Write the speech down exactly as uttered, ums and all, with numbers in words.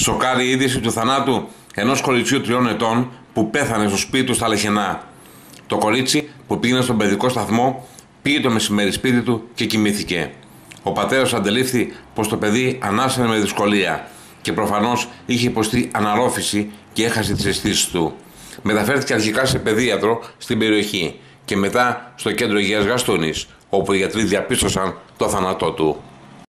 Σοκάρει η είδηση του θανάτου ενός κοριτσιού τριών ετών που πέθανε στο σπίτι του στα Λεχενά. Το κορίτσι που πήγαινε στον παιδικό σταθμό πήγε το μεσημέρι σπίτι του και κοιμήθηκε. Ο πατέρας αντελήφθη πως το παιδί ανάσανε με δυσκολία και προφανώς είχε υποστεί αναρρόφηση και έχασε τις αισθήσεις του. Μεταφέρθηκε αρχικά σε παιδίατρο στην περιοχή και μετά στο κέντρο υγείας Γαστούνης, όπου οι γιατροί διαπίστωσαν το θάνατό του.